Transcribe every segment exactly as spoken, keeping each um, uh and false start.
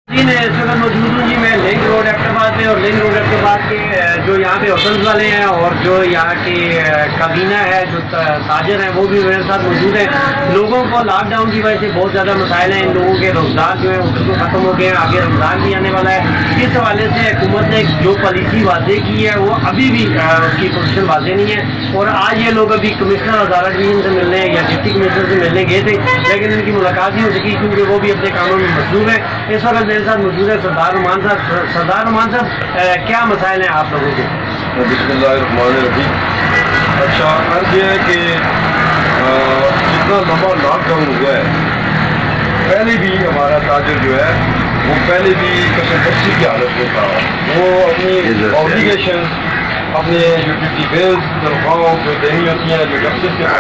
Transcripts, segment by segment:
جی میں اس وقت موجود ہوں جی میں لنک روڈ ایبٹآباد میں، اور لنک روڈ ایبٹآباد کے جو یہاں پہ ہوٹلز والے ہیں اور جو یہاں کی کابینہ ہے، جو تاجر ہیں، وہ بھی میرے ساتھ موجود ہیں۔ لوگوں کو لاک ڈاؤن کی وجہ سے بہت زیادہ مسائل ہیں، ان لوگوں کے روزگار جو ہیں وہ ختم ہو گئے ہیں، آگے رمضان بھی آنے والا ہے۔ اس حوالے سے حکومت نے جو پالیسی واضح کی ہے وہ ابھی بھی اس کی پوزیشن واضح نہیں ہے، اور آج یہ لوگ ابھی کمشنر ہزارہ ڈویژن سے ملنے یا ڈپٹی کمشنر سے ملنے گئے تھے، لیکن ان کی ملاقات نہیں ہو سکی کیونکہ وہ بھی اپنے کاموں میں مصروف ہیں۔ اس وقت میرے ساتھ موجود ہے سردار نعمان صاحب۔ سردار نعمان صاحب، کیا مسائل ہیں آپ لوگوں کے؟ بسم اللہ الرحمن الرحیم۔ اچھا عرض یہ ہے کہ جتنا لمبا لاک ڈاؤن ہوا ہے، پہلے بھی ہمارا تاجر جو ہے وہ پہلے بھی کشمکشی کی حالت میں تھا۔ وہ اپنی آبلیگیشن، اپنے جو ڈیوٹی بیلز تنخواہوں جو دینی ہوتی ہیں، جو ڈیفیسٹ کے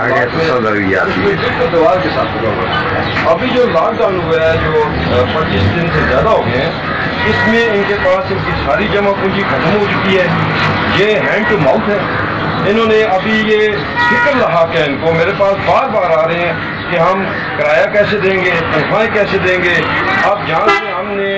کے ساتھ لگا ہوا ہے۔ ابھی جو لاک ڈاؤن ہوا ہے، جو پچیس دن سے زیادہ ہو گئے ہیں، اس میں ان کے پاس ان کی ساری جمع پونجی ختم ہو چکی ہے۔ یہ ہینڈ ٹو ماؤتھ ہے۔ انہوں نے ابھی یہ فکر رہا کہ ان کو میرے پاس بار بار آ رہے ہیں کہ ہم کرایہ کیسے دیں گے، تنخواہیں کیسے دیں گے۔ اب جہاں سے ہم نے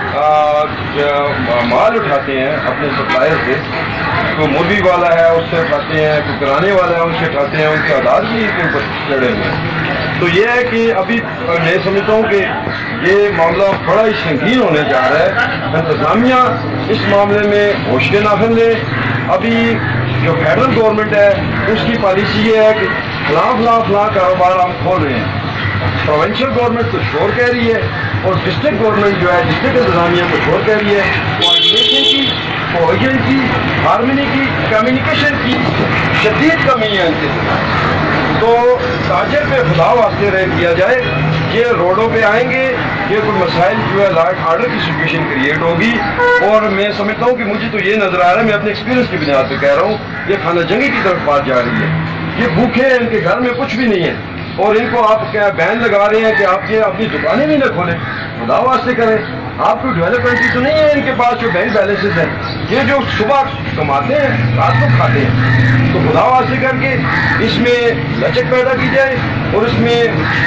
مال اٹھاتے ہیں اپنے سپلائر سے، کوئی مرغی والا ہے اس سے اٹھاتے ہیں، کوئی کرانے والا ہے ان سے اٹھاتے ہیں، ان کے آدھار بھی ان کے اوپر چڑھے ہوئے ہیں۔ تو یہ ہے کہ ابھی میں سمجھتا ہوں کہ یہ معاملہ بڑا ہی سنگین ہونے جا رہا ہے۔ انتظامیہ اس معاملے میں ہوش کے ناخن لے۔ ابھی جو فیڈرل گورنمنٹ ہے اس کی پالیسی یہ ہے کہ فلاں فلاں فلاں کاروبار ہم کھول رہے ہیں۔ پروونشل گورنمنٹ تو شور کہہ رہی ہے، اور ڈسٹرکٹ گورنمنٹ جو ہے ڈسٹرکٹ انتظامیہ کو شور کہہ رہی ہے۔ کوآرڈینیشن کی، کوآرڈینیشن کی، ہارمنی کی، کمیونیکیشن کی شدید کمی ہے ان کے ساتھ۔ تو تاجر پہ خدا واسطے رہ کیا جائے، یہ روڈوں پہ آئیں گے، یہ کوئی مسائل جو ہے لا آرڈر کی سچویشن کریٹ ہوگی۔ اور میں سمجھتا ہوں کہ مجھے تو یہ نظر آ رہا ہے، میں اپنے ایکسپیرینس کی بنیاد پہ کہہ رہا ہوں، یہ خانہ جنگی کی طرف بات جا رہی ہے۔ یہ بھوکے ہیں، ان کے گھر میں کچھ بھی نہیں ہے، اور ان کو آپ کیا بین لگا رہے ہیں کہ آپ یہ اپنی دکانیں بھی نہ کھولیں۔ خدا واسطے کریں، آپ کو ڈیولپ کنٹری تو نہیں ہے ان کے پاس جو بینک بیلنسز ہیں، یہ جو صبح کماتے ہیں رات کو کھاتے ہیں۔ تو خدا واسطے کر کے اس میں لچک پیدا کی جائے، اور اس میں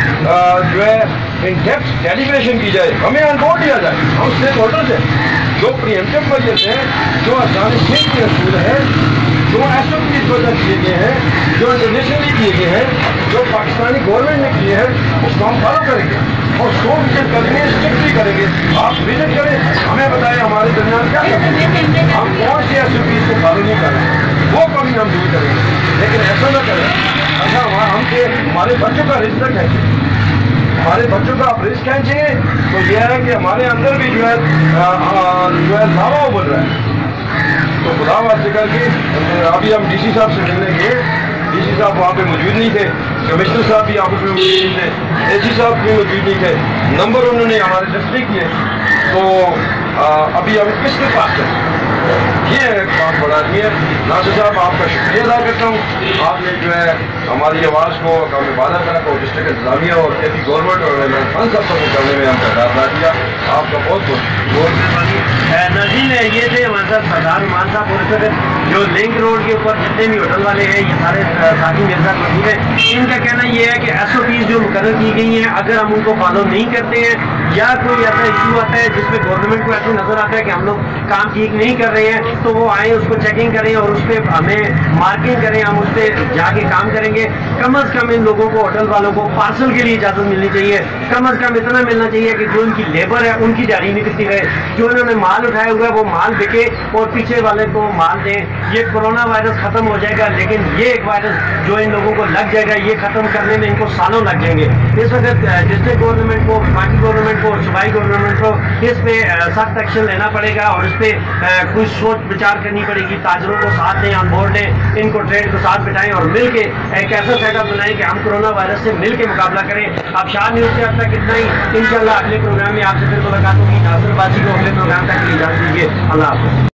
جو ہے ان ڈیپتھ ڈیلیبریشن کی جائے، ہمیں آن بورڈ لیا جائے۔ ہم اسٹیک ہولڈرز ہیں، جو پریمپٹیو میجرز ہیں، جو اسٹیٹ کے اصول ہیں، جو ایس او پی اس وجہ کیے گئے ہیں، جو انٹرنیشنلی کیے گئے ہیں، جو پاکستانی گورنمنٹ نے کیے ہیں، اس کو ہم فالو کریں گے، اور سو وزٹ کریں گے، اسٹرکٹلی کریں گے۔ آپ وزٹ کریں، ہمیں بتائیں ہمارے درمیان کیا کریں گے، ہم کون سی ایس او پی کو فالو نہیں کر رہے، وہ کمی ہم دور کریں گے، لیکن ایسا نہ کریں۔ اچھا ہم سے ہمارے بچوں کا رزق کھینچیں، ہمارے بچوں کا آپ رزق کھینچیں، تو یہ ہے کہ ہمارے اندر بھی جو ہے جو ہے لاوا ابل رہا ہے۔ تو خدا واسطے کر کے ابھی ہم ڈی سی صاحب سے ملنے گئے، ڈی سی صاحب وہاں پہ موجود نہیں تھے، کمشنر صاحب بھی آفس میں موجود نہیں تھے، اے سی صاحب بھی موجود نہیں تھے، نمبر انہوں نے ہمارے ڈسٹرکٹ کیے۔ تو ابھی ہم کس کے پاس چلیں؟ یہ ایک بہت بڑا آدمی ہے۔ ناصر صاحب آپ کا شکریہ ادا کرتا ہوں، آپ نے جو ہے ہماری آواز کو کام بالا کرا کو ڈسٹرکٹ انتظامیہ اور اے پی گورنمنٹ اور خان صاحب کو کرنے میں ہم کا ادا کیا، آپ کا بہت بہت بہت مہربانی۔ ناظرین یہ تھے ہمارے ساتھ سردار نعمان صاحب، اور اس وقت جو لنک روڈ کے اوپر جتنے بھی ہوٹل والے ہیں یہ سارے ساتھی میرے ساتھ موجود ہیں۔ ان کا کہنا یہ ہے کہ ایس او پیز جو مقرر کی گئی ہیں اگر ہم ان کو فالو نہیں کرتے ہیں، یا کوئی ایسا ایشو آتا ہے جس میں گورنمنٹ کو ایسا نظر آتا ہے کہ ہم لوگ کام ٹھیک نہیں کر رہے ہیں، تو وہ آئیں اس کو چیکنگ کریں اور اس پہ ہمیں مارکنگ کریں، ہم اس پہ جا کے کام کریں گے۔ کم از کم ان لوگوں کو، ہوٹل والوں کو پارسل کے لیے اجازت ملنی چاہیے، کم از کم اتنا ملنا چاہیے کہ جو ان کی لیبر ہے ان کی دیہڑی نہیں کٹتی رہے، جو انہوں نے مال اٹھایا ہوا ہے وہ مال بکے اور پیچھے والے کو مال دیں۔ یہ کورونا وائرس ختم ہو جائے گا، لیکن یہ ایک وائرس جو ان لوگوں کو لگ جائے گا، یہ ختم کرنے میں ان کو سالوں لگ جائیں گے۔ اس وقت ڈسٹرکٹ گورنمنٹ کو، وفاقی گورنمنٹ کو اور صوبائی گورنمنٹ کو اس پہ سخت ایکشن لینا پڑے گا، اور اس پہ کچھ سوچ بچار کرنی پڑے گی۔ تاجروں کو ساتھ دیں، آن بورڈ لیں، ان کو ٹریڈ کو ساتھ بٹھائیں، اور مل کے ایک ایسا سیٹ اپ بنائیں کہ ہم کورونا وائرس سے مل کے مقابلہ کریں۔ اب شاہ نیوز سے اب تک اتنا ہی، انشاءاللہ اگلے پروگرام میں آپ سے پھر ملاقات ہوگی۔ ناصر باجی کو اگلے پروگرام تک اجازت دیجیے، اللہ حافظ۔